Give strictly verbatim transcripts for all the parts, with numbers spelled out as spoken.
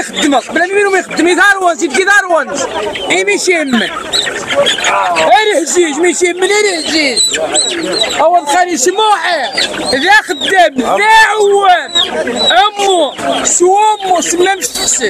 يخدمك بلا منو ما يخدم يدارون زيد كيدارون اي ماشي يمك انا هجيج ماشي يمن انا هجيج هو الخالي سموحي ذا خدام ذا عوام امو سو امو سملا مش تحسد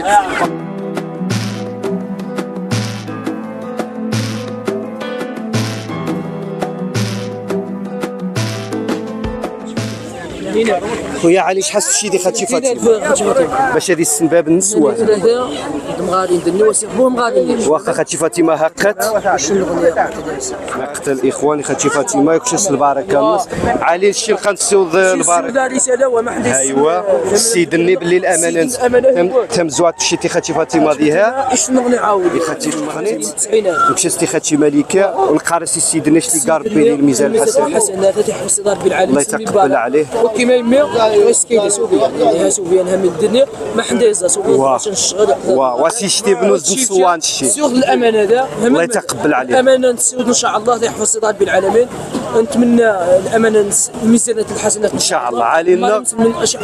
خويا علي شحال شي دي خاتشي فاطمه باش هذه السنباب النسوان ثلاثه مغادي ندني وسيخبوهم غادي واخا خاتشي فاطمه هقت شنو الاغنيه هقت الاخوان خاتشي فاطمه يكشس البركه علي الشي نبقى نسيو البركه رساله وما حد ايوا السيد الني باللي الامانه تم زوات شتي خاتشي فاطمه ديها شنو نغني عاود خاتشي الخنيت مشى خاتشي ملكه والقارسي السيد الني شتي قارب بين الميزان الحسن حسنات تحفظ ربي العالمين الله يتقبل عليه وكما يمي ويسكيدي سوبيا يعني سوبيا نها من الدنيا ما حنديزا سوبيا باش نشتغل واه واسي شتي بنوز نسوان شتي سيوغ الامانه ذا الله يتقبل عليه الامانه نسود ان شاء الله يحفظ ربي العالمين نتمنى الامانه الميزانات الحسنات ان شاء الله علينا من اشياء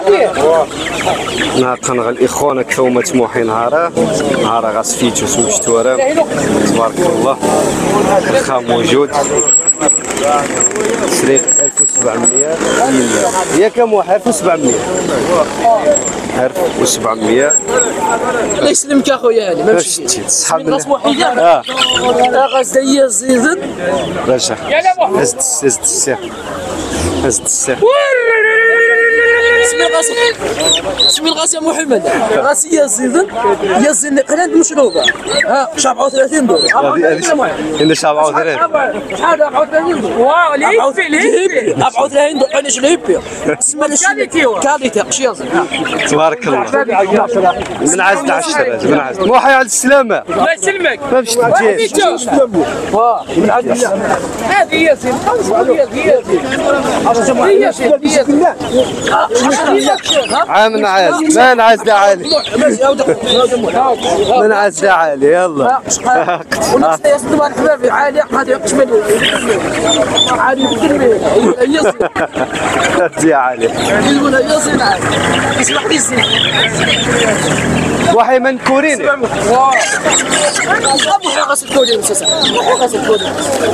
ناقن الاخوان كوما طموحين نهار نهار غاسفيتو سمشتوره تبارك الله الخا موجود سريق ألف وسبعمية هي كم واحد ألف وسبعمية ألف وسبعمية الله يسلمك اخويا هاني ما مشيتش صحاب من اه غزيه زيدن رجع هزت هزت السير هزت السير اسمي الغاسي اسمي الغاسي محمد غاسي يا زيدن يا زيدن قناه مشروبه ها سبعة وثلاثين دولار هنا سبعة وثلاثين شحال سبعة وثلاثين دولار واو الهيبي سبعة وثلاثين دولار علاش الهيبي اسمها كاليتي قشياز تبارك الله من عزد عشرة من عزد موحي على السلامه الله يسلمك ما باش تجيش واه من عند الله هذه هي زين هي هي هي هي عام نعاز ما نعاز عالي ما نعاز عالي يلا والناس يصدوا حبابي عالي غادي يقشمل عالي بالكلمه يا عالي يقول يا زين عالي اسمح لي زين وحي من كوريني واه ابو حرقه الكوري مسا حرقه الكوري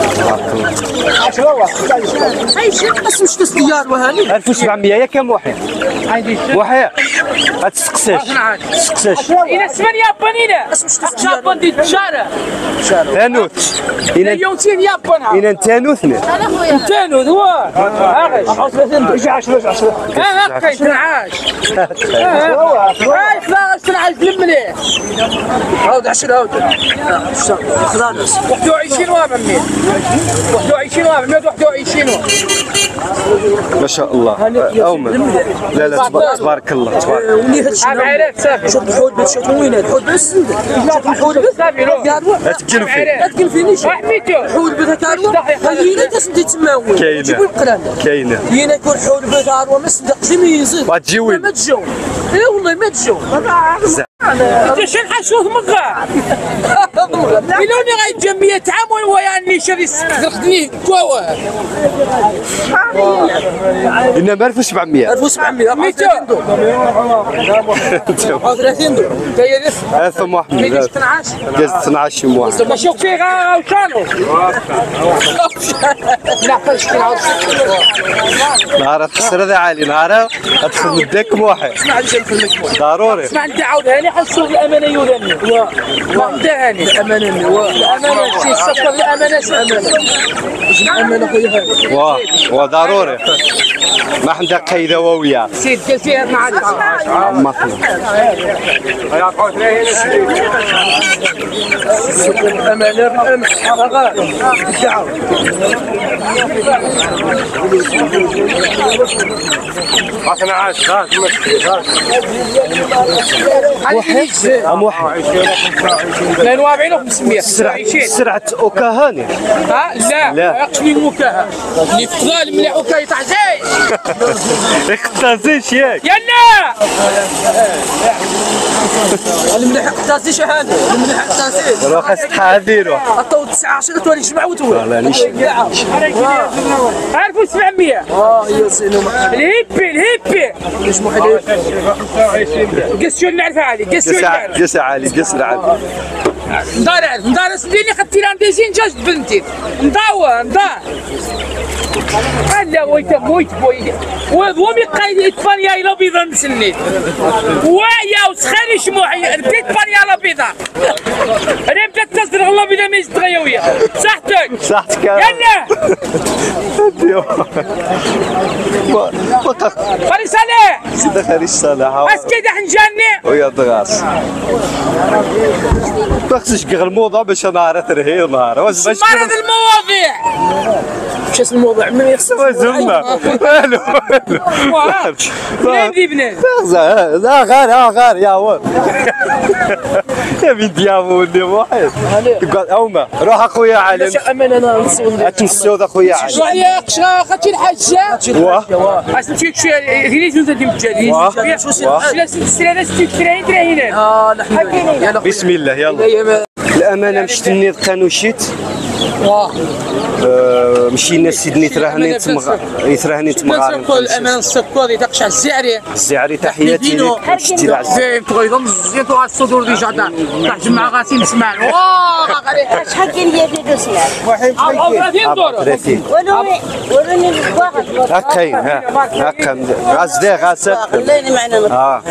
هاي شي اسمش تسديار وهاني ألف وسبعمية يا كم وحي وحي غتسقساش تسقساش الى ثمانية يابانينا اسمش تسديار يابان دي الشارع تانوت الى يوتين يابان إن تانوثني تانوت هو هاغش يجي عشرة عشرة ها هاكا اثناش هاي اثناش لملي عاود عشرة عاود خلاص واحد وعشرين وابع مية واحد وعشرين وابع مية واحد وعشرين ما شاء الله أومن لا لا تبارك الله تبارك الله ولي هادشي عائلات صافي شوف الحوت بس شوف وين هاد الحوت بس شوف الحوت بس صافي روح لا تبكي فيه لا تكلفينيش واحد ميتو الحوت بس كاروا خلينا تسدي تسماوي كاينة. جيبوا القران كاينه هنا يكون حوت بس كاروا ما صدقش ما يزيد غتجي وين ما تجو اي والله ما تجو انت شنو حشوف مغا مليوني غيتجمع تعامل ويعني شري خدني كوا إنما ألف وسبعمية ألف وسبعمية ميتو ثلاثين دولار كاين ألف محمد ميتين اثناش جاز اثناش واحد نشوف فيه غاوشانو لا قلش كنعاود نهار تخسر هذا عالي نهار تدخل من داك واحد ضروري اسمع انت عاودها لي حنشوف الامانه يوراني ما ندهاني الامانه الامانه شي السفر الامانه الامانه الامانه خويا واه واه ضروري ما عندك قيده وويا سيد قلتي مع عمطنا الامانه الامانه الدعوه انا عايش غاز واحد ام واحد اثنين وأربعين وخمسمية سرعة اوكاهاني ها لا لا. ما يقتلني المكاهه اللي في الظالم مليح وكا يطعزيش اختازيش ياك يلا المليح قطاسي شحال المليح قطاسي راه خاص تحاذيرو عطاو تسعة عشرة توالي جمع وتولى والله نيش ألف وسبعمية. اه يا سيدي محمد الهيبي الهيبي. واش محلي قسيو نعرفها علي قسيو قس نعرف. قس علي قس العب ندار عارف ندار سديني خدتي لانديزين جاج بنتي نداوى ندار. هلا ويت ويت بوي وضومي قايد إسبانيا إلى بيضا مسنيت ويا وسخاني شموعي بديت إسبانيا إلى بيضا أنا بدات تصدر الله بيضا ما يزد غيوية صحتك صحتك يلا خلي صالح سيدي خلي الصلاح اسكي دح نجاني ويا ضغاس ما خصش كغ الموضوع باش نعرف رهي نهار واش باش مرض المواضيع واش اسم الموضوع من يخص زعما والو بنادي بنادي لا غير ها غير يا ولد يا بنت يا ولدي واحد قال اوما روح اخويا علي امان انا نصور اتنسيو اخويا علي شويه قشره خدتي الحاجه واه اش نمشي تشري غير زوج ديال الجاليس واه. شلا ستة ستين دراهم اه الحمد لله بسم الله يلا الامانه مشيت النيض كانوا شيت واه آه، مشينا سيدني تراهني تمغ يتراهني تمغارم نقول الامان السكوري تقشع الزعري الزعري تحياتي لك شتي العز زين تغيظ مزيان تو الصدور ديجا تاع جمع غاسي نسمع واه غادي شحال كاين ديال الدوسيات ثلاثين دور ثلاثين ولوني ولوني واحد هكاين ها هكا غازدي غاسك خليني معنا اه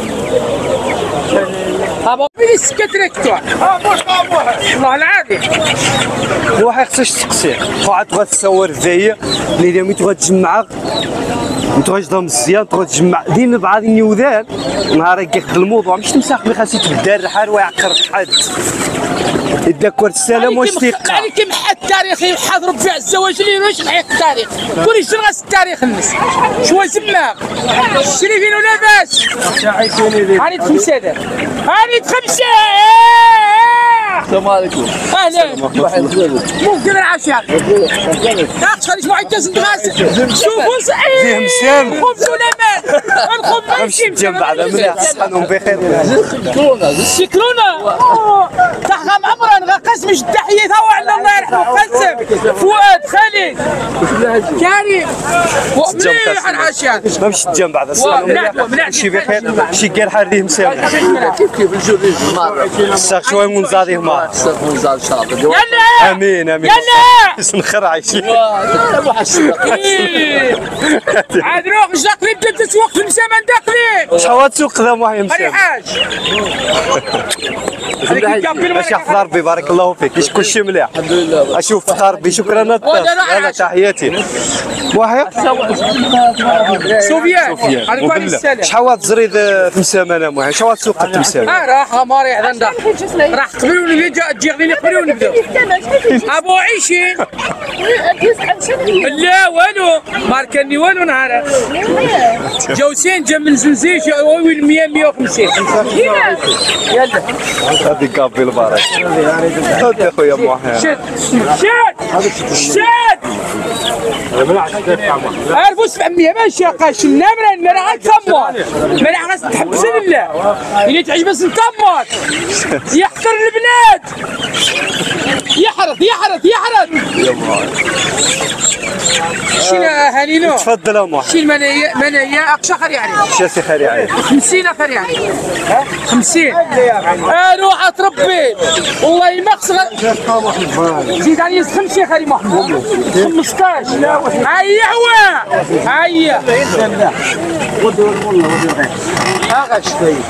ابو بيلي سكت ريكتور والله العادي الواحد خصك تسقسيه واحد تبغى تصور الزايه اللي ملي تبغى تجمعها تبغى مزيان تبغى تجمع دين بعض النيوذان نهار يقيق الموضوع مش تمسح ملي خاصك تبدا الرحال ويعقر حد يتذكر السلام واش تيقع عليك محى التاريخي وحاضر ربي عز وجل يروش محيق التاريخ كل شنو غاس التاريخ الناس شو زما شري فين لاباس هاني خمسة دار هاني خمسة السلام عليكم اهلا ممكن العشاء تاخذ خليش معي كاس ندغاس شوفوا صحيح فيه مسام خبز ولامان الخبز ماشي جنب بعض مليح صحنهم بخير شكرونا تاع معمران قسم التحية هو على الله يرحمه قسم فؤاد خالد كريم ومليح العشاء ما مشيت جنب بعض شي بخير شي قال حريه مسام كيف كيف الجوري الساق شويه منزاديه ما استغفر الله ان شاء الله يلا امين امين يلا سنخرع شي عاد روح مش داخلين بدات تسوق في المسامة داخلين شحال تسوق ذا مهم هذه مسام حاج باش يحفظ ربي بارك الله فيك ايش كل شيء مليح الحمد لله اشوف ربي شكرا يلا تحياتي واحد سوفيان سفيان على كل السلام شحال تزريد في مسامانه موحد شحال تسوق التمسامه اه راح ماري عندنا راح قبلوني اللي جا تجي غادي قبلوني نبداو ابو عيشي لا والو ما كاني والو نهار جوسين جا من زنزيش وين مية مية وخمسين يلا هذه كابي البارك هذا خويا موحد شد شد شد ألف وسبعمية ماشي قاش النمرة المرا غتكمر المرا خاص تحبس لله اللي تعجبس نكمر يحقر البنات يحرث يحرث يحرث شينا هانينو تفضل يا موحد شي المنايا منايا اقشا خير يعني شاسي خير عليك خمسين خير يعني خمسين اه روح تربي والله ما خص زيد علي خمسين خير محمود خمسطاش هيا هو هيا اغش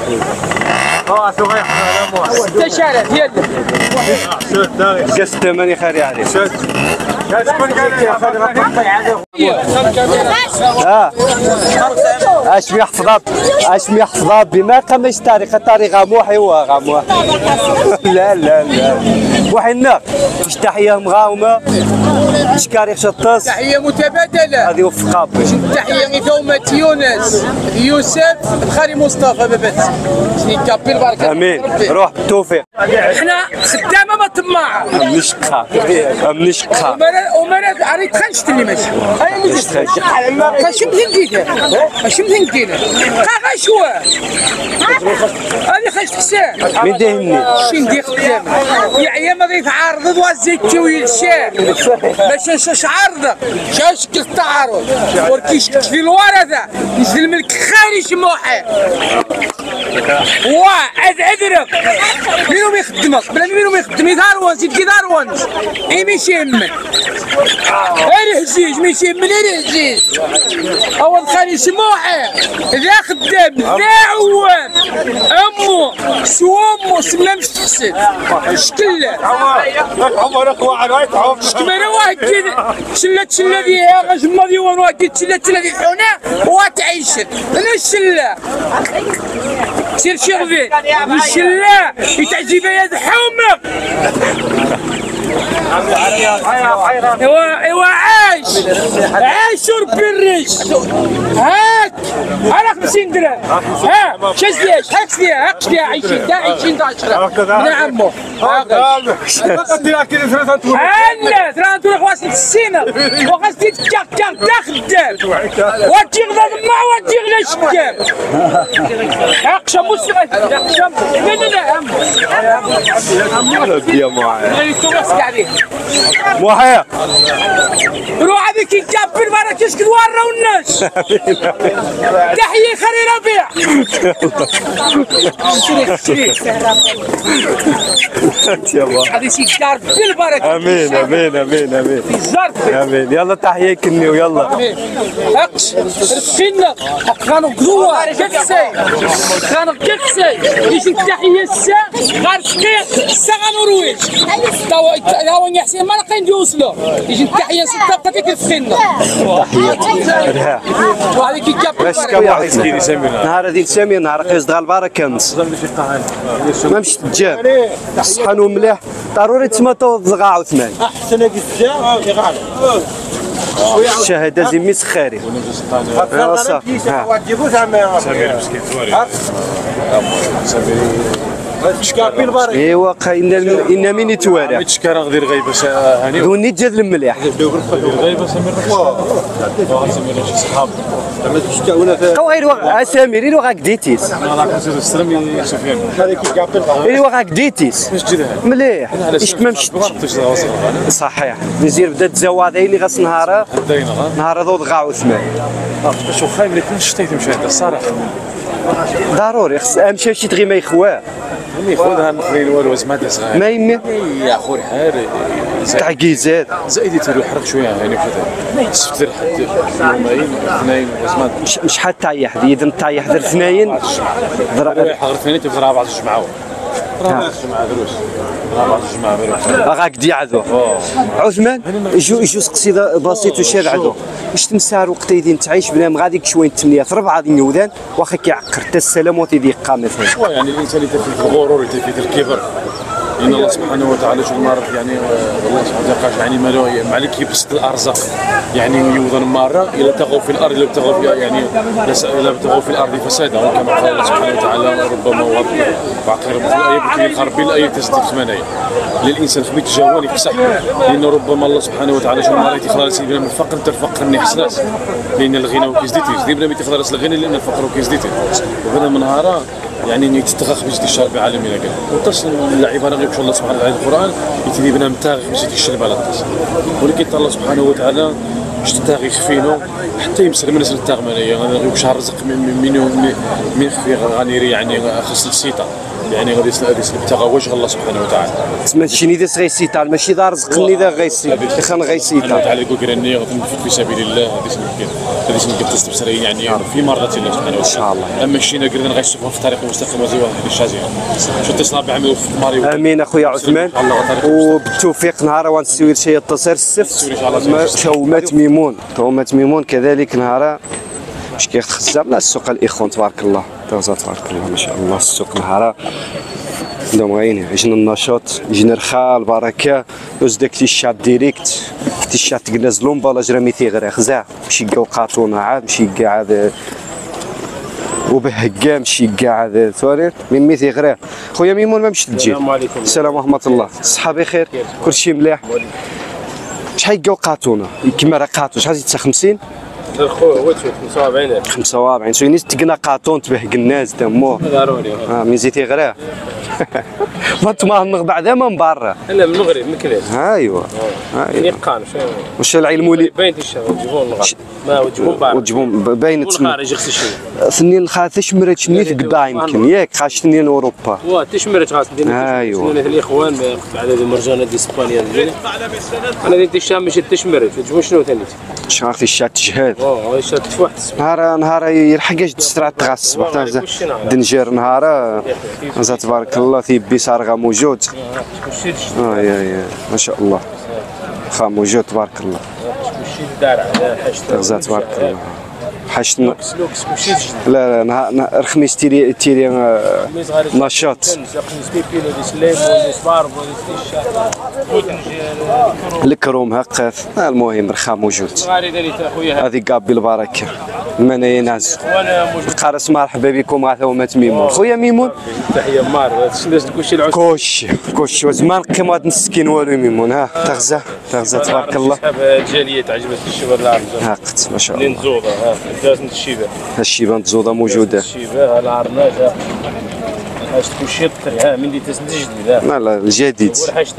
ستة شارع يلا قاس الثمانية خير عليك اه اش يحفظ اش يحفظ بما قامش تاريخ التاريخ غاموحي وغاموح لا لا لا وحنا واش تحيه مغاومه شكاري شطاس تحيه متبادله. هذه وفق ربي. تحيه لثومة يونس يوسف الخالي مصطفى بابات شني كابيل بارك امين روح بالتوفيق. احنا خدامه ما طماعه من شقها من شقها وما وما عريت خنشت اللي ماشي خنشم ثنكيته خنشم ثنكيته قا شوا هذه خنشت حسان من دهني شين دي خدامه يا ما غير عارض وزيت ويلشان باش نشاش عارضه شاش التعارض وركيش في الورثه نزل الملك خالي شموحي وا ادرك مينو يخدمك بلا مينو يخدم يدارون زيد كيدارون اي ميشم اي حجيج ميشم من اي حجيج اول خالي شموحي ذا خدام ذا عوام امو سوامو سما مش تحسد شكله عمرك واحد وايد عمر شكمانا واحد كذا شلة شلة فيها غجمة ديوان واحد شلة شلة في حنا وتعيشت انا الشلة سير شغفين الشلة يتعجب يا حومك ايوا ايوا عايش عايش وربي الريش هاك على خمسين درهم ها شاش ليش هاك فيها هاك فيها عايشين دا عايشين دا عشرة نعمو هلا ترى انتو خواص السينة وخاص تتكاك كاك دا خدام واتي غدا ما واتي غدا شكام هاك شامو سيغي هاك شامو لا لا لا همو يا معايا عليه موحية روح هذيك الكابل برا كيش كدوار والناس تحية خلي ربيع هذيك الكابل برا امين امين امين امين في الزرف امين يلا تحية كني ويلا هقش رفقنا خانو قدوة كتسي خانو كتسي ايش التحية السا غارفقيق السا غانورويش تاو يحسين ما لقين يوصلوا يجي التحية ستة بقتك رفقنا تحية وهذيك الكابل باش كم نهار هذيك سامي نهار قيس دغال البركة ما مشيت تجاب صحنو مليح ضروري تسمى توضغا وثمان احسن الجزاء الشهادة زي مسخاري يا صاح شكابيل بارك ايوا قاين ان من يتوارى تشكر غير غيبه هاني دوني تجاد المليح غيبه سمير سمير صحاب لما تشتا ولا قوير وغا سمير إلو غاك ديتيس هذاك السلام سفيان هذيك كابيل إلو غاك ديتيس مليح اش ما مشيت صحيح نزير بدا تزواد اللي غاس نهار نهار ضوض غاو ثمان شوف خايب اللي كنت شتيت مشاهد الصراحه ضروري خص امشي شي تغي ما يخواه مي خذها مخلين والو زعما صغير ما يمي يا خويا حاري تعقيزات زايد يتلو يحرق شويه يعني كذا شفت حد يومين اثنين زعما مش حتى طايح اذا طايح در اثنين ضرب حضر اثنين تضرب بعض الجمعه راه الجمعه دروس راه بعض الجمعه دروس غاك ديعذو عثمان يجو يجو سقسي بسيط وشاد عذو واش تمسار وقت يدين تعيش بنام غاديك شويه تمنيات ربعه ديال النودان واخا كيعقر حتى السلام وتيديق مثلا يعني الانسان اللي في الغرور اللي في الكبر ان الله سبحانه وتعالى شغل مارك يعني الله سبحانه وتعالى يعني مالو مالك يبسط الارزاق يعني يوضن مره الى تغوا في الارض الى تغوا في يعني الى تغوا في الارض فسادا كما قال الله سبحانه وتعالى ربما وعقر في الايه بكي خرب الايه تزيد ثمانيه للانسان خبيت جواني بصح لان ربما الله سبحانه وتعالى شغل مارك يخلص يبنى من الفقر انت الفقر ني حساس لان الغنى كيزديتي زيد بلا ما تخلص الغنى لان الفقر كيزديتي وهذا من نهار يعني يتتغخ بجدي الشرب العالمي لكن وتصل العباره غير الله سبحانه وتعالى القران يتدي بنا متاغ بجدي الشرب على الطاس ولكن الله سبحانه وتعالى باش تاغ يخفينو حتى يمسل من نسل التاغ ماليا غير شهر رزق من من من خفي غنيري يعني خص السيطه يعني غادي يبتغى وجه الله سبحانه وتعالى تسمى شي ذا غيسيطال ماشي ذا رزقني ذا غيسيطال خان غيسيطال تعالى يقول كراني غنفك في سبيل الله هذه سمكن هذه سمكن تستبصرين يعني في مرة الله سبحانه وتعالى ان شاء الله اما شينا قرنا غيسوقوا في طريق مستقيم وزي واحد الشازيه شو تصنع بعمل في ماري امين اخويا عثمان وبالتوفيق نهار وانسوي شي التصير السفت شومات ميمون تومات ميمون كذلك نهار باش كيخزر لا السوق الاخوان تبارك الله تبارك الله ما شاء الله السوق نهار دوم غاينين عشنا النشاط جينا رخاء البركه دوز داك تيشات ديريكت تيشات تقلاز لومبالاج راه ميتي غير خزاع ماشي كاع قاطونه عاد ماشي كاع هذا وبهكا ماشي كاع هذا ثوارير من ميتي غير خويا ميمون ما مشيت تجي. السلام عليكم. السلام ورحمه الله. الصحه بخير كلشي مليح. شحال كاع قاطونه كيما راه قاطو شحال زيدتها خمسين خويا هو خمسة وأربعين ألف خمسة وأربعين سويني تقنا قاطون تبهك الناس دمو ضروري اه من زيتي غير ما تما بعدا من برا انا من المغرب من كلاش ايوا يعني قان واش العلم لي باين تيشا وجبون الغرب ما وجبون بار وجبون باين الخارج يغسل شويه ثني الخاطر شمرت شني في قطاع يمكن ياك خاصني اوروبا وا تشمرت خاص ندير ايوا الاخوان على هذه مرجانه دي اسبانيا ديالي انا ديت الشام ماشي تشمرت وجبون شنو ثاني شحال في الشات تجهاد اه شات في واحد نهار نهار يلحقاش تسرع تغا الصباح تاع دنجير نهار زاد تبارك الله في صارغه موجود اه يا يا ما شاء الله خا موجود تبارك الله غزا تبارك الله حشتنا لا لا نهار الخميس تيري تيري نشاط الكروم هقاف المهم رخا موجود هذه كابي البركه من ينعز القارص مرحبا بكم غا ثوما ميمون خويا ميمون تحيه مار كلشي العشب كلشي كلشي زمان قيمه مسكين والو ميمون ها تغزا تغزا تبارك الله الجاليه تعجبت الشباب العرب هاقت ما شاء الله نزوضه ها دازت الشيبه الشيبه نتزوضه موجوده الشيبه العرناجه حاجه كلشي طري ها من اللي تسجدي لا لا الجديد حاجه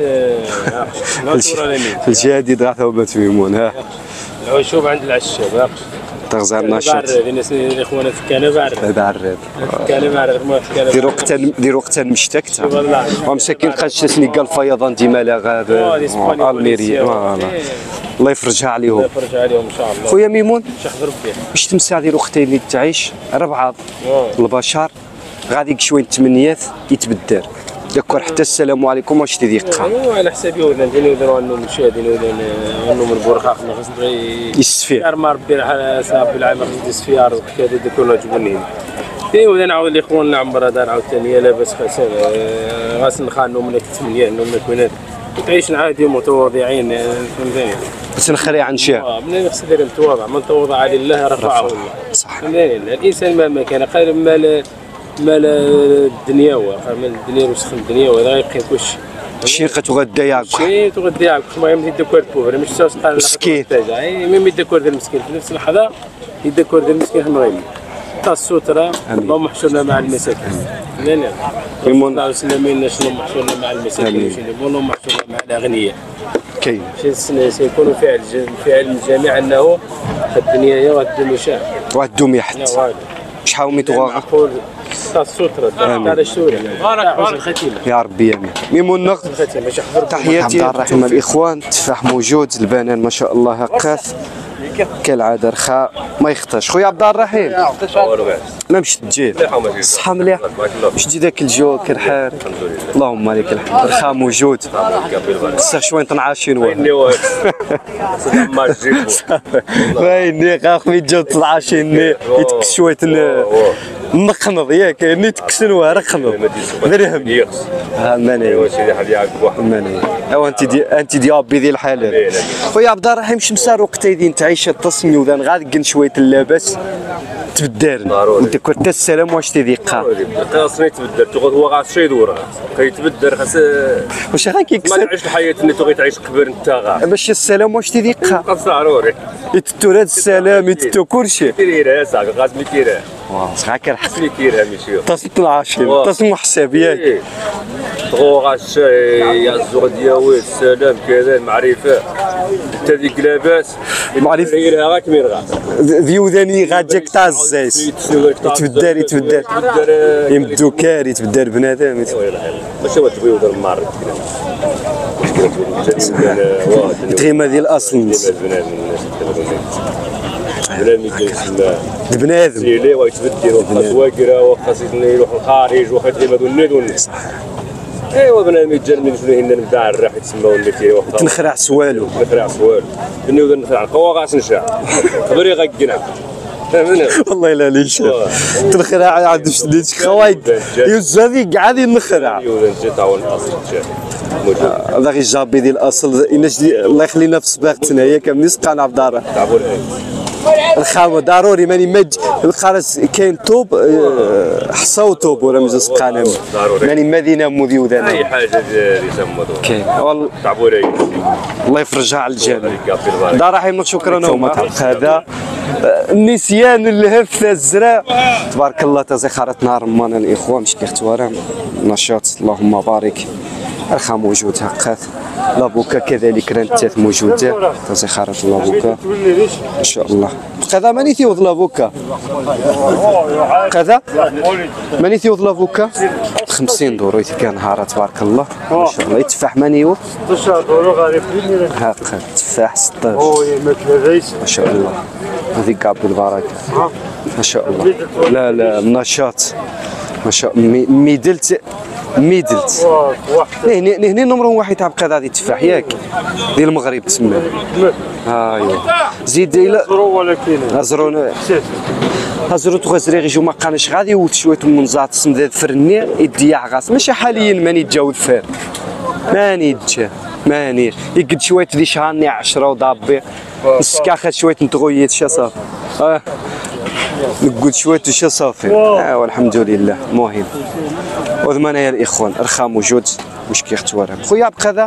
الجديد غا ثوما ميمون ها العشوب عند العشاب تغزى النشاط الناس الاخوان في كنبه عرب عرب كنبه عرب ما في كنبه ديروا وقتا ديروا وقتا مشتكت ومساكين قاش سنيكا الفيضان ديما لا غاب الميريا الله يفرجها عليهم الله يفرجها عليهم ان شاء الله. خويا ميمون شحذ ربي باش تمسع ديال اختي اللي تعيش ربعه البشر غادي شويه التمنيات يتبدل داكور حتى السلام عليكم واش تيديق على حسابي ولا نديرو نديرو انهم مشاهدين ولا انهم البرخاق خاص يستفيد ما ربي صاحب العام خاص يستفيد كذا ديكون جبوني اي ولا نعاود الاخوان نعمر هذا نعاود ثانيه لاباس خاص غاس نخانو من الثمانيه انهم كونات تعيش عادي متواضعين فهمتني بس نخري عن شيء من خص دير متواضع من تواضع لله رفعه الله صح فهمتني الانسان مهما كان قال مال مال الدنيا هو مال الدنيا وسخ الدنيا وهذا غيبقى كلش شي غتغدى ياك شي تغدى ياك ما يمدي داكور بوفر مش ساس قال مسكين اي ميم داكور ديال المسكين في نفس اللحظه يداكور ديال المسكين ما غيمي تا الستره اللهم احشرنا مع المساكين لا لا يمون الله وسلم شنو محشورنا مع المساكين اللهم احشرنا مع الاغنياء كاين سيكون في علم في علم الجميع انه الدنيا هي والدنيا شاع وعدهم يحت شحال ميتوغا السترة على السورة الختيمة يا ربي امين ميمون نغ تحياتي عبد الرحيم الاخوان التفاح موجود البنان ما شاء الله هقاف كالعاده رخاء ما يخطاش خويا عبد الرحيم ما مشيت تجي الصحه مليح باش تجي ذاك الجو كالحال اللهم لك الحمد رخاء موجود خصك شويه تنعاشين وين ويني اخويا جو تنعاشيني يتكس شويه نقنض ياك يعني تكسن ورقنض درهم ها ماني ماني او انت دي انت دي ابي ذي الحلال خويا عبد الرحيم شمسار وقتايدين تعيش التصميم وذا غادي شويه اللاباس تبدل انت كنت السلام واش تيديقا خاصني تبدل تغوت هو غا شي دور كيتبدل خاص واش غا كيكسر ما تعيش الحياه اللي تبغي تعيش قبل انت غا باش السلام واش تيديقا خاص ضروري يتتو هذا السلام يتتو كلشي كيرها صاحبي غاز مي كيرها واه صغا كنحس لي كيرها ماشي تصل العاشر تصل حساب ياك تغوغ الشاي يا الزغ دياوي السلام كذا المعرفه حتى ديك لاباس معرفه غيرها غا كمين غا ذيوداني غاجاك تاع الزيت يتبدل يتبدل يمدو كار يتبدل بنادم ماشي هو تبيض المعرض تغيما ديال الاصل بنادم يتسمى بنادم سيلي ويتبدل وخاص واقرا وخاص يروح الخارج وخاص يمد النيد والناس ايوا بنادم يتجنن شنو هنا نبدا الراح يتسمى النتي وخاص تنخرع سوالو تنخرع سوالو بني وذا نخرع قوا غاس نشا خبري غاكنا والله لا ليش تنخرع عاد شديت خوايد يوز هذه قاعدين نخرع هذا غير جابي ديال الاصل اناش الله يخلينا في صباغتنا هي كامل سقانا عبد الدار الخامه ضروري ماني مج الخرس كاين طوب حصاو طوب ولا مز سقانا ماني مدينه مذيو ذا اي حاجه يسمى كاين والله تعبوري الله يفرجها على الجميع دار رحيم شكرا لكم هذا النسيان الهف الزرع تبارك الله تزخرت نار مانا الاخوه مش كيختوارا نشاط اللهم بارك الخا موجود هكا لابوكا كذلك رانتات موجوده تزخرت لابوكا ان شاء الله كذا ماني تيوض لافوكا كذا ماني تيوض لافوكا خمسين دورو كان نهار تبارك الله ما شاء الله يتفاح ماني يوض ستة عشر دورو غادي هاكا تفاح ستة او مثل ما شاء الله هذيك كاع بالبركه ما شاء الله لا لا نشاط ما شاء الله ميدلت ميدلت هنا هنا نمرو واحد تاع بقى هذه التفاح ياك ديال المغرب تسمى ايوا زيد الى ولكن هزرون هزرو تغزري غيجو ما قانش غادي يوت شويه منزات سمداد فرني يديع غاس ماشي حاليا ماني تجاوز فار ماني تجا ماني يقد شويه ذي شهاني عشرة وضابي السكا خد شويه نتغويت شا صافي اه نقول شويه شا صافي اه والحمد لله مهم وذمانا يا الاخوان رخا موجود واش كيختوارها خويا بقى ذا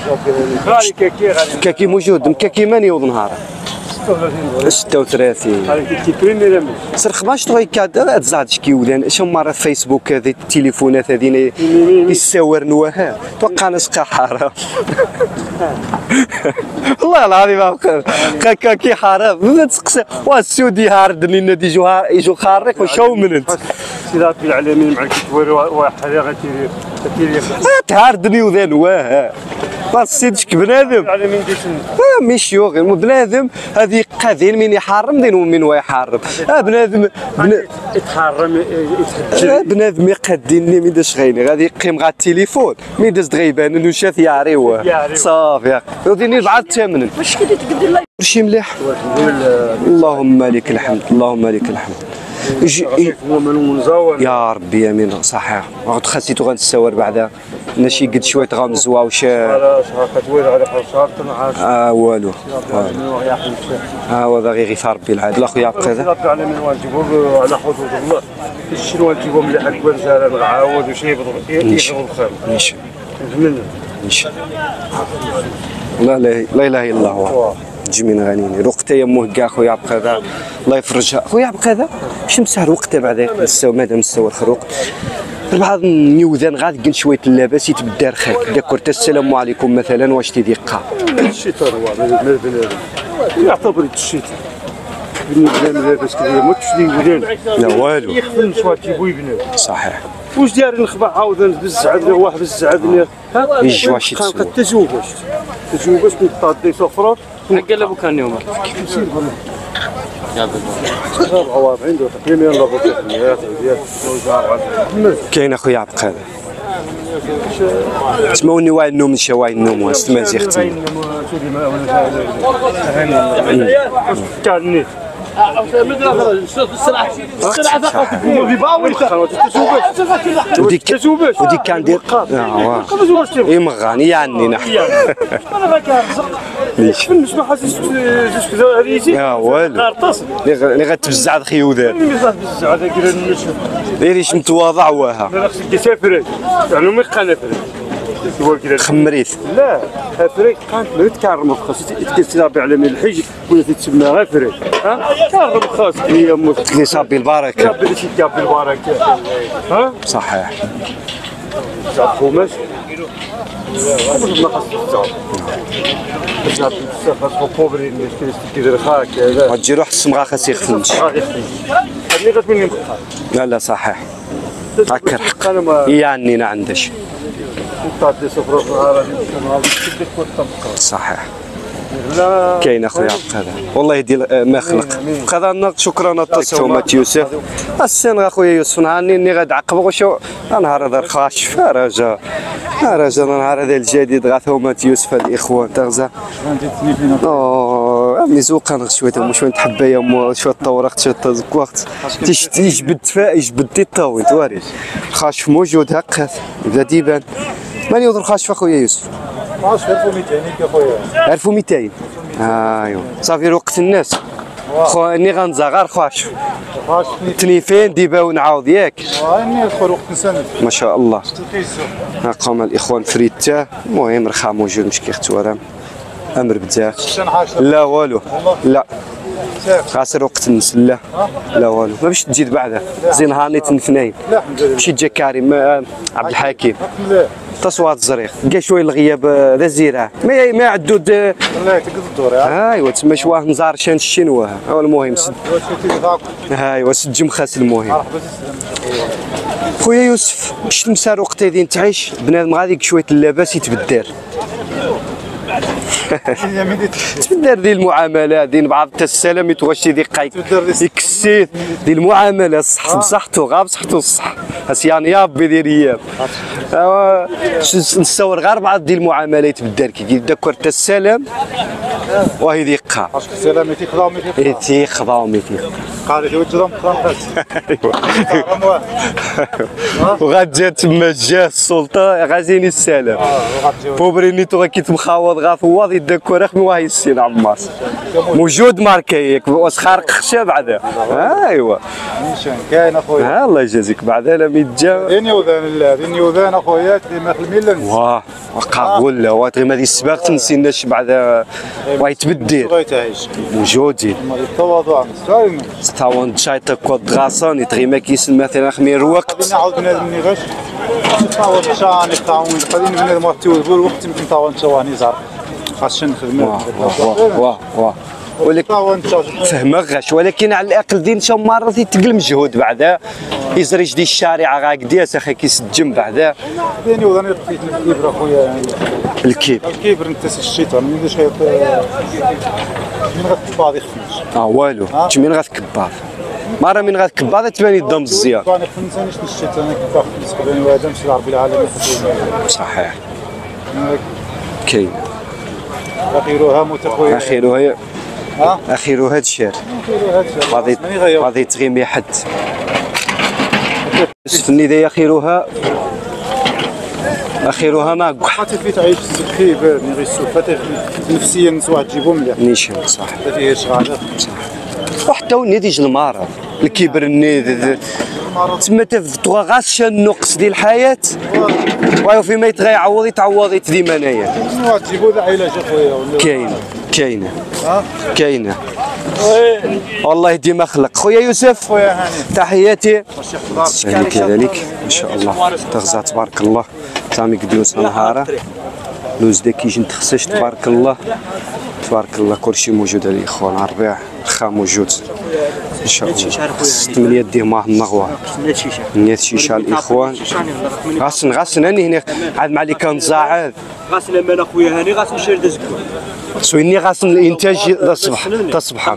كاكي موجود مكاكي ماني يوض نهار ستة وثلاثين سر خماش تغي كاد تزاد شكي ولان شو مره فيسبوك هذه التليفونات هذين يساور نواها توقع نسقى حرام والله العظيم كاكا كي حرام ما تسقسى والسودي هاردني النادي يجوا يجوا خارق وشو من انت سي ربي العالمين معك توري واحد غتيري غتيري تهاردني وذان واه ما تصيدش بنادم العالمين ديك اه مش يوغي بنادم هذه قاذين من يحرم دين ومن هو يحرم اه بنادم يتحرم اه بنادم يقديني من داش غيني غادي يقيم غا التليفون من داز غيبان انه شاف يعريوه صافي وديني بعد الثامن واش كنت تقدر لي شي مليح اللهم لك الحمد اللهم لك الحمد يا ربي امين صحيح عاد خسيتو غنتساور بعدا ماشي قد شويه غامزوا وشا اه والو اه هذا غير غير ربي العاد لا خويا بقى هذا ربي العالمين نجيبوه على حدود الله الشنو نجيبوه مليح اكبر زهره نعاود وشي يبغوا يخرجوا بخير ماشي نتمنى ماشي لا لا لا اله الا الله جميل غنيني وقتها يموه كاع خويا بقى هذا الله يفرجها خويا بقى هذا باش مسهر وقتها بعدا نساو مادام نساو الخروق بعض النيوذان غادي شويه اللباس يتبدا رخاك داكورت السلام عليكم مثلا واش تيديقا الشيطان هو ما بنادم يعتبر الشيطان بنادم لاباس كبير ما تشدي ولان لا والو يخفل المشوار تيبو يبنى صحيح واش داير نخبع عاود بالزعد واحد بالزعد ها يجي واش يتسوى التجوباش التجوباش من دي سفرات قال ابو كان يوم كاين اخويا عبد القادر تسمعوني واعي النوم شواي النوم واستمع زيختي كان وديك وديك كان دير اي مغاني يعني نحن ليش ما حاسس يا والو اللي غتبزع خيوذات ليش متواضع واها سافرت يعني ما قنافر خمريت لا افريك كانت ما تكرم خاص تكسر على من الحج ولا تسمى افريك ها كرم خاص هي اللي صاب بالبركه اللي صاب بالبركه ها صحيح صابو ماشي ما خاص تصاب خاص بوبري كيدير خاك هذا تجي روح السمغه خاص يخفنش هذه غتولي لا لا صحيح هكا يعني ما عندش صحيح كاين اخويا هذا والله يهدي ما خلق هذا شكرا التصومات يوسف السن اخويا يوسف نهارني غاد عقب وشو نهار هذا رخاش رجا رجا نهار هذا الجديد غا ثومات يوسف الاخوان تغزا ايوا ميزوقا نغ شويه مو شويه حبايه مو شويه طورق شويه تزكوخت تيش يجبد فا يجبد تي طاوي تواري خاشف موجود هكا بدا ديبان ماني يوضر خاشف اخويا يوسف ألف ومئتين يا خويا ألف ومئتين ايوا صافي وقت الناس خو اني غنزغر خاشف تنيفين ديبا ونعاود ياك اني ندخل وقت نسند ما شاء الله ها قام الاخوان فريتا المهم رخا موجود مش كيختوارم امر بدا لا والو لا خاسر وقت النسله لا والو ما باش تجي بعدا زين هاني تنفنين مشي جا كريم عبد الحكيم تصوات الزريق كاع شويه الغياب ذا الزراعه ما ما عدود الله يعطيك الدور ايوا تما شواه نزار شان الشنوه هو المهم سد ايوا سد مخاس المهم خويا يوسف باش تمسار وقت دين تعيش بنادم غادي شويه اللباس يتبدل تبدل ديال المعاملات ديال بعض السلام يتغشي ديك قايك يكسيت ديال المعاملات صح بصحته غاب بصحته الصح يعني يا ربي دير ايام نصور غير بعض ديال المعاملات يتبدل كي يذكر حتى السلام وهي ديقه السلام تيخضع مي تيخضع مي تيخضع قال لي وجرم خلاص وغادي تما جا السلطه غازيني السلام بوبريني تو كيتمخاوض غافواض يذكر رقم واحد السين عماس موجود ماركايك وسخارق خشب بعدا ايوا كاين اخويا الله يجازيك بعدا لا ميتجا ديني وذان لا ديني وذان اخويا ما خلمي واه وقع ولا وات ما دي السباق تنسيناش بعدا ويتبدل موجودين التواضع تاون شايطه كود غاصان يتغيما كيس مثلا خمير وقت نعاود بنادم ني غاش تاون شان تاون قادين بنادم وقت الوقت يمكن تاون ثواني زار خاصنا نخدموا واه واه واه ولكن فهمك غاش ولكن على الاقل دين شو مره تيتقل مجهود بعدا يزري جدي الشارع غاكدياس اخي كيسجم بعدا ديني وضني لقيت الكبر اخويا الكيب الكبر انت الشيطان من واش من غتكباض يخفيش اه والو من غتكباض مره من غتكباض تبان يدهم الزيار انا فهمتنيش الشيطان كيباض بالنسبه لي وادم شي رب العالمين صحيح كاين اخيرها موت اخويا اخيرها اخيرها هاد الشهر غادي غادي تغيمي حد النداء اخيرها اخيرها ما كاع في تعيش سكي بارني غير السوفات نفسيا نسوا تجيبهم مليح نيشان صح فيه شغاله وحتى وني ديج المرض الكبر النيد تما تفطوا غاش النقص ديال الحياه وايو فيما يتغي يعوض يتعوض ديما انايا تجيبوا ذا علاج اخويا كاينه كاينه كاينه والله ديما خلق خويا يوسف خويا هاني تحياتي كذلك ان شاء الله تغزى تبارك الله سامي قدوس نهاره لوز داك كيجي نتخساش تبارك الله تبارك الله كلشي موجود على الاخوان الربيع خا موجود ان شاء الله ثمانية ديما النغوه نيت شيشه الاخوان غاسن غاسن هاني هنا عاد مع اللي كان زاعد غاسن انا خويا هاني غاسن شير دزكو سويني غاسن الانتاج تصبح تصبح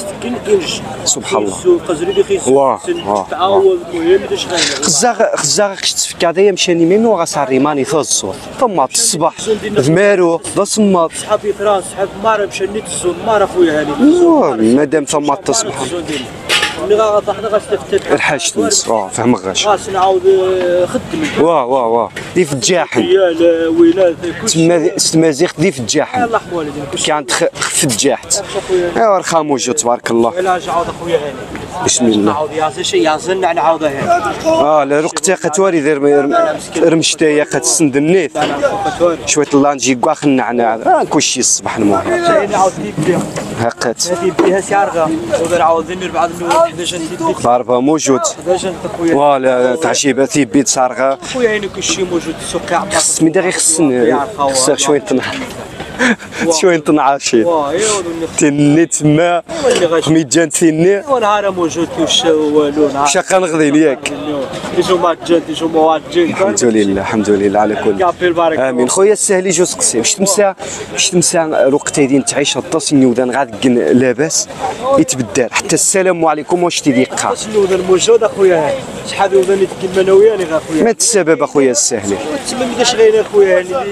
سبحان الله واه تعاود مهم باش خزاغ خزاغ كتفك هذايا مشاني منو غاساري ماني ثوصو ثم تصبح ذمارو ذا صمات صحابي فراس صحاب مارا مشاني تزون مارا خويا هاني مادام ثم تصبح اللي غاطحنا غاستفتت الحاج تنس اه فهمك غاش خاص نعاود خدم واه واه واه دي في الجاحن يا ولاد تما تمازيغ دي في الجاحن الله حوالي كانت في الجاحت ايوا رخا موجود تبارك الله علاج عاود اخويا هاني بسم الله نعاود يا شي يازن نعاود هاني اه لا رقتي قتواري دير رمشتايا قد سندنيت شويه الله نجي كواخ النعناع اه كلشي الصباح المهم نعاود نبدا هقات بها سارغه ونعاود نربع ضربه موجود فوالا تعشيبه في بيت صارغه خويا هاني كلشي موجود السوق عباس خص من داغي خصني خصها شويه تنحر شويه تنعاشي تني تما ميجان تني ونهار موجود كلشي والو نهار شقا نغدي ياك يجو ما جات يجو مواد جات الحمد لله الحمد لله على كل امين خويا السهلي جو سقسي باش تمسى باش تمسى الوقت دين تعيش الطاس نيودان غاد لاباس يتبدل حتى السلام عليكم واش تيديقا نيودان موجود اخويا شحال نيودان يتكلم انا وياه خويا ما السبب اخويا السهلي تما مداش غير اخويا هاني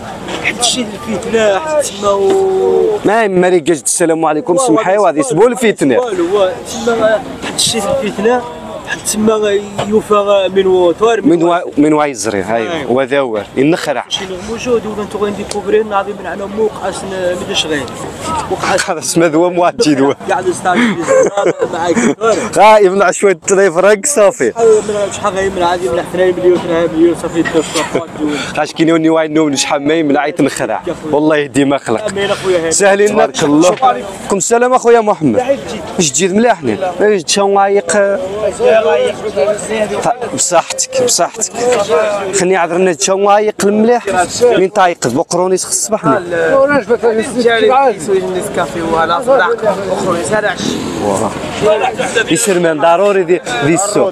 حد شي الفتنه حد تما و ما ما ريقاش السلام عليكم سمحي وغادي يسبوا الفتنه والو تما حد شي الفتنه حد تما يوفى من وطار من وا من وايزري هاي وهذا هو النخرع شي موجود ولا انتو غادي ديكوفرين ناضي من عنا مو وقعاش مدى شغال وقعاش هذا اسمه ذو مواجد هو قاعد يستعمل معاك غايب من شويه تريفرق صافي شحال غايب من عادي من اثنين مليون ثلاثة مليون صافي خاش كينوني واحد نوم شحال ما من عيط نخرع والله يهدي ما خلق ساهلين تبارك الله. عليكم السلام اخويا محمد واش تجي مليح هنا واش تشوايق بصحتك بصحتك خليني عذرنا تشوايق المليح من طايق بقرونيس خصبحنا يسرمان ضروري دي دي السوق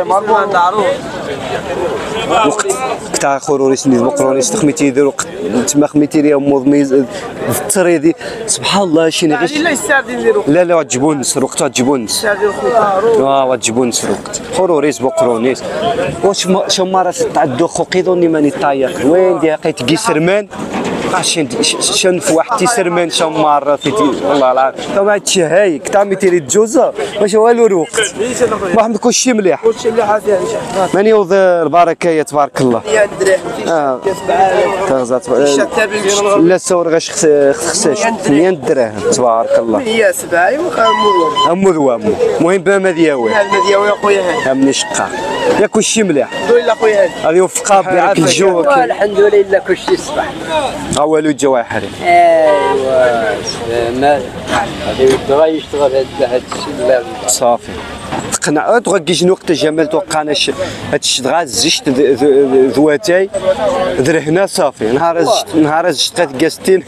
وقت تاع خروريس اللي بقرونيس تخميتي يديروا تما خميتي ليهم موض التريدي سبحان الله شي غير لا لا تجيبون نسر وقت تجيبون نسر اه تجيبون نسر وقت خروريس بقرونيس واش شماره تعدو خوقيدوني ماني طايق وين دي لقيت كي سرمان عشان شنف واحد تيسرمان شمار فيتي والله العظيم تو هادشي هايك تاع تيري الجوزه واش والو الوقت محمد كلشي مليح كلشي مليح ماني وض البركه يا تبارك الله يا الدراري اه تغزات لا صور غاش خصاش ثمانية دراهم تبارك الله هي سبعه وخمو امو ذوامو المهم بما دياوي دياوي اخويا هاني امني شقا يا كلشي مليح الحمد لله اخويا هاني هذه وفقا بك الجو الحمد لله كلشي صباح ها والو الجو حري ايوا مال هذه بغا يشتغل هذا الشيء صافي تقنع تغكي شنو وقت جمال توقعنا هادشي دغا زجت ذواتاي درهنا صافي نهار زجت نهار زجت كاستين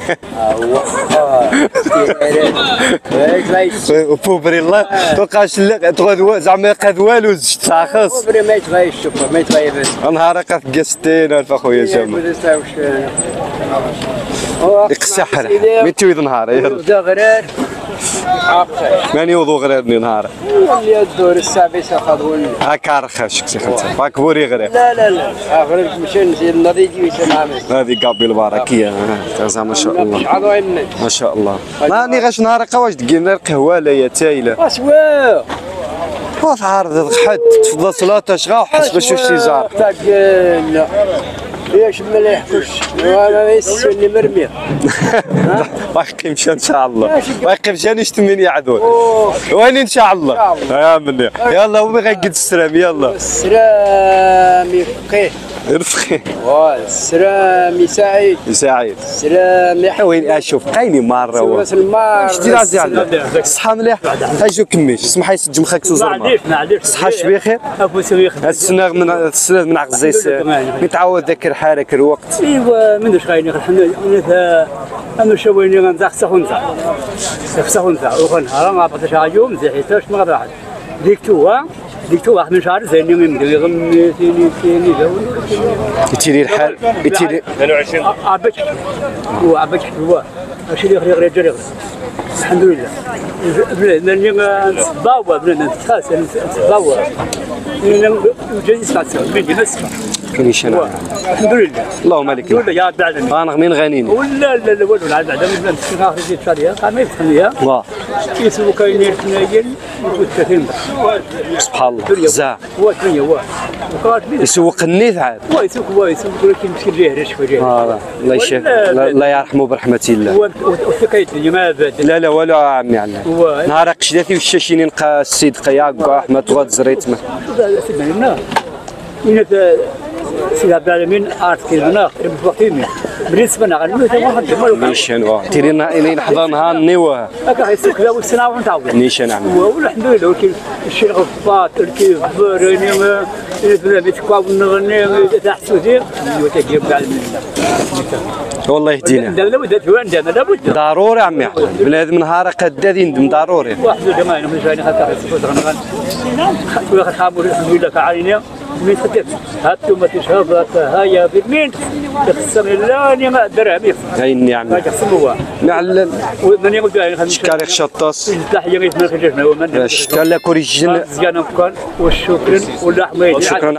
وبوبري الله توقعش تغدوا زعما قاد والو زجت شاخص بوبري ما يتغير الشوف ما يتغير نهار قاد كاستين الف اخويا جمال يقسى حرا ميتو نهار يلا غرار ماني وضو غرارني نهار اللي الدور السابع ساخذوني هاكا رخاش كسي خمسة هاك بوري غريب لا لا لا غريب مشى نزيد النضيجي ويسمع هذه قابل البركيه تازا ما شاء الله ما شاء الله ماني غاش نهار قواش دقينا القهوه لا يا تايله اسوا واش عارض حد تفضل صلاة شغا وحس باش شي زار لا ياش مليح كلش وانا يسني مرمي باقي مشى ان شاء الله باقي مشى نشتمني عدول وين ان شاء الله يا مني يلا وين غيقد السلام يلا السلام يفقيه رفقي والسلام سعيد سعيد السلام وين اشوف قايني مره هو المار شتي راسي عندك صحه مليح اجو كميش اسمح يسجم خاك سوزر صحه بخير ابو سويخ السنه من السنه من عغزيس متعود ذاكر حالك الوقت ايوا منوش غايني الحمد لله انا شويني غنزاق سخونزا سخونزا وغنهار ما بقاش عايوم زي حيتاش ما غادي ديكتو ديكتو واحد من شهر زيني من غير ثاني ثاني يتيري الحال يتيري اثنين وعشرين عبيت وعبيت هو اش اللي غير غير الحمد لله بلاني نتباوى بلاني نتخاس نتباوى جاي نسمع بيدي نسمع كاينش انا الحمد لله اللهم لك ولا يا بعد انا غمين غنيني ولا لا لا والو بعد بلان الشيخ زيد شاديه قام يفهمنيها واه كيسو كاينين ثنايين وثلاثين سبحان الله زا هو الدنيا هو وقالت لي يسوق النيت عاد هو يسوق هو يسوق ولكن مسكين ليه ريش وجهه اه الله يشفي الله يرحمه برحمه الله هو وثقيت لي ما باد لا لا ولا عمي علاه نهار قشداتي والشاشيني نلقى السيد قياق احمد غاد زريت ما سيدنا هنا سيدي عبد العالمين عارف كلمنا بوقتين بالنسبه لنا غنموت نيشان تيرينا الى لحظه نهار نيوه هكا يسوق لا والسنه ونتعاود نيشان عمي والحمد لله ولكن الشيء غفاط الكيف براني ما بلا بيتكوا ونغني تحت سوزير وتجيب كاع والله يهدينا ضروري عمي بنادم نهار قداد يندم ضروري واحد زمان من جاني هكا غنغن ولا خامور الحمد لله كعينيا من خدت هاتو ما تشهد هيا بالمين تخسر لاني ما درهم هايني عمي ما تحسبوها نعلن ومن يقول شكاري خشطاس تحيه من خرجنا ومن شكرا لك وريجن زيانا كان والشكر واللحمه شكرا